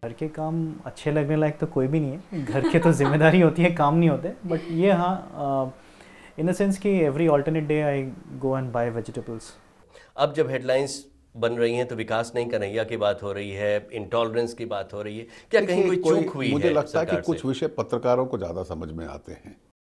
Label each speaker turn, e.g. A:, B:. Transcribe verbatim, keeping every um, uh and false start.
A: घर के काम अच्छे लगने लायक तो कोई भी नहीं है, घर के तो जिम्मेदारी होती है, काम नहीं होते। बट ये हाँ, इन द सेंस कि every alternate day I go and buy vegetables.
B: अब जब हेडलाइंस बन रही हैं तो विकास नहीं कन्हैया की बात हो रही है, इंटॉलरेंस की बात हो रही है, क्या कहीं कोई चूक हुई
C: मुझे
B: है
C: लगता है कि
B: सरकार से?
C: कुछ विषय पत्रकारों को ज़्यादा समझ में आते हैं।